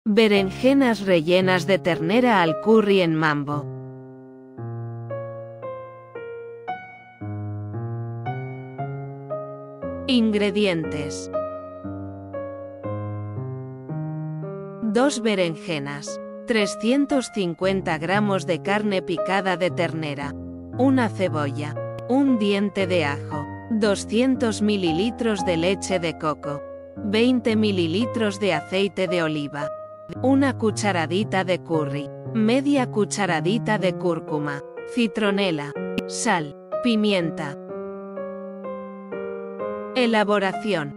Berenjenas rellenas de ternera al curry en mambo. Ingredientes: 2 berenjenas, 350 gramos de carne picada de ternera, una cebolla, un diente de ajo, 200 ml de leche de coco, 20 ml de aceite de oliva, una cucharadita de curry, media cucharadita de cúrcuma, citronela, sal, pimienta. Elaboración.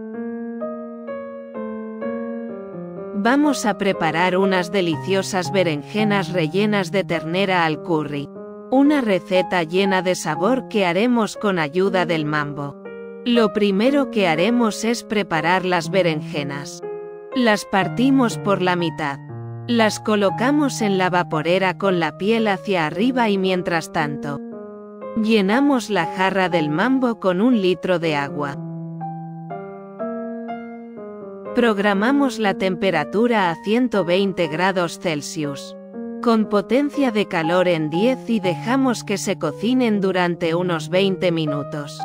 Vamos a preparar unas deliciosas berenjenas rellenas de ternera al curry. Una receta llena de sabor que haremos con ayuda del mambo. Lo primero que haremos es preparar las berenjenas. Las partimos por la mitad. Las colocamos en la vaporera con la piel hacia arriba y mientras tanto, llenamos la jarra del mambo con 1 litro de agua. Programamos la temperatura a 120 grados Celsius. Con potencia de calor en 10 y dejamos que se cocinen durante unos 20 minutos.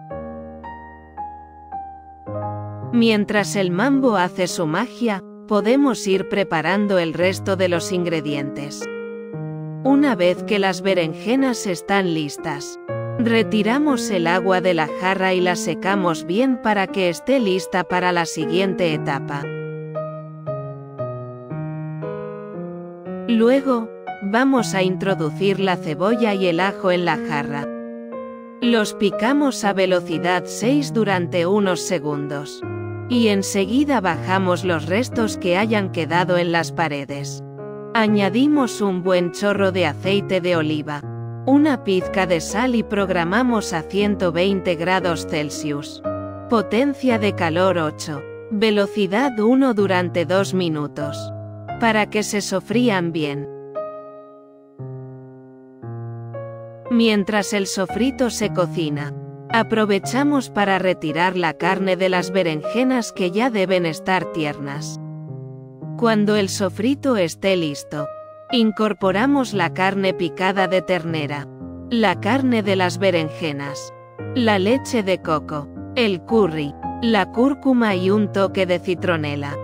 Mientras el mambo hace su magia, podemos ir preparando el resto de los ingredientes. Una vez que las berenjenas están listas, retiramos el agua de la jarra y la secamos bien para que esté lista para la siguiente etapa. Luego, vamos a introducir la cebolla y el ajo en la jarra. Los picamos a velocidad 6 durante unos segundos. Y enseguida bajamos los restos que hayan quedado en las paredes. Añadimos un buen chorro de aceite de oliva, una pizca de sal y programamos a 120 grados Celsius. Potencia de calor 8, velocidad 1 durante 2 minutos. Para que se sofrían bien. Mientras el sofrito se cocina, aprovechamos para retirar la carne de las berenjenas que ya deben estar tiernas. Cuando el sofrito esté listo, incorporamos la carne picada de ternera, la carne de las berenjenas, la leche de coco, el curry, la cúrcuma y un toque de citronela.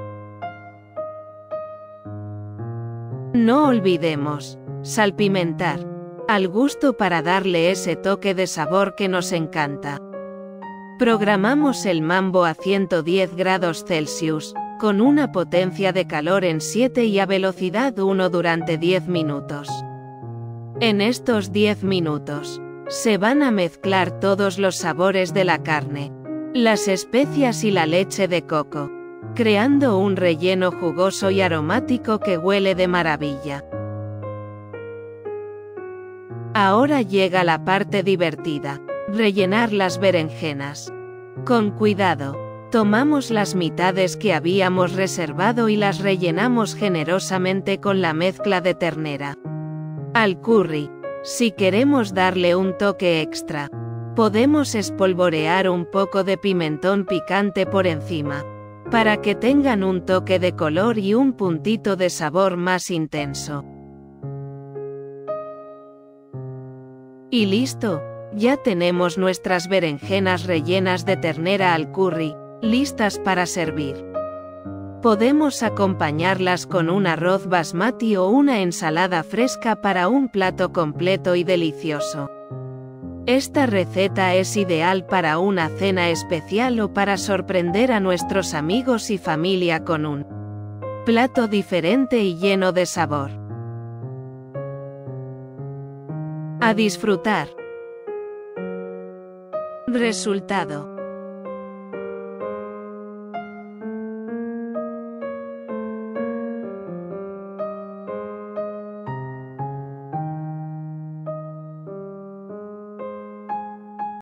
No olvidemos salpimentar al gusto para darle ese toque de sabor que nos encanta. Programamos el mambo a 110 grados Celsius, con una potencia de calor en 7 y a velocidad 1 durante 10 minutos. En estos 10 minutos, se van a mezclar todos los sabores de la carne, las especias y la leche de coco, creando un relleno jugoso y aromático que huele de maravilla. Ahora llega la parte divertida, rellenar las berenjenas. Con cuidado, tomamos las mitades que habíamos reservado y las rellenamos generosamente con la mezcla de ternera. Al curry, si queremos darle un toque extra, podemos espolvorear un poco de pimentón picante por encima, para que tengan un toque de color y un puntito de sabor más intenso. Y listo, ya tenemos nuestras berenjenas rellenas de ternera al curry, listas para servir. Podemos acompañarlas con un arroz basmati o una ensalada fresca para un plato completo y delicioso. Esta receta es ideal para una cena especial o para sorprender a nuestros amigos y familia con un plato diferente y lleno de sabor. A disfrutar. Resultado.